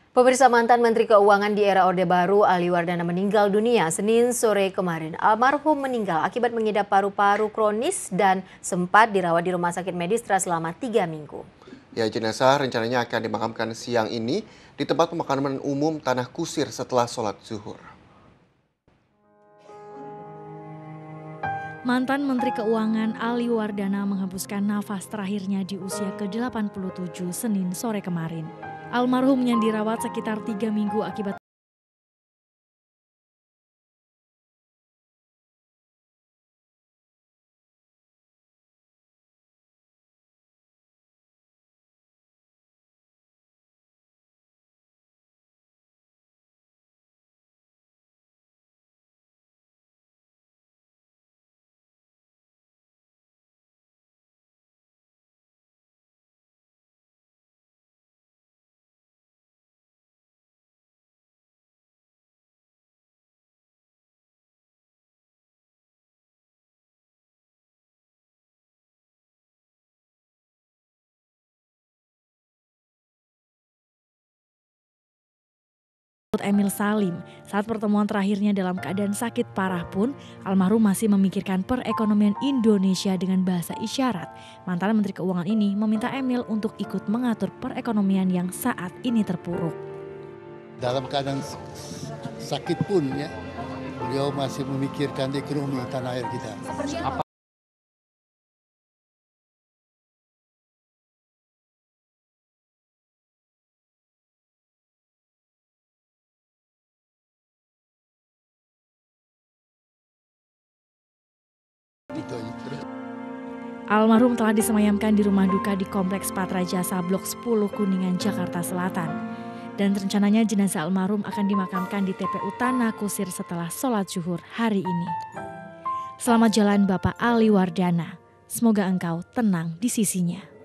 Pemirsa, mantan Menteri Keuangan di era Orde Baru Ali Wardana meninggal dunia Senin sore kemarin. Almarhum meninggal akibat mengidap paru-paru kronis dan sempat dirawat di Rumah Sakit Medistra selama 3 minggu. Ya, jenazah rencananya akan dimakamkan siang ini di tempat pemakaman umum Tanah Kusir setelah sholat zuhur. Mantan Menteri Keuangan Ali Wardana menghembuskan nafas terakhirnya di usia ke-87 Senin sore kemarin. Almarhum yang dirawat sekitar 3 minggu akibat Emil Salim. Saat pertemuan terakhirnya dalam keadaan sakit parah pun, almarhum masih memikirkan perekonomian Indonesia dengan bahasa isyarat. Mantan Menteri Keuangan ini meminta Emil untuk ikut mengatur perekonomian yang saat ini terpuruk. Dalam keadaan sakit pun ya, beliau masih memikirkan ekonomi tanah air kita. Almarhum telah disemayamkan di rumah duka di Kompleks Patra Jasa Blok 10 Kuningan, Jakarta Selatan. Dan rencananya jenazah almarhum akan dimakamkan di TPU Tanah Kusir setelah sholat zuhur hari ini. Selamat jalan Bapak Ali Wardana. Semoga engkau tenang di sisinya.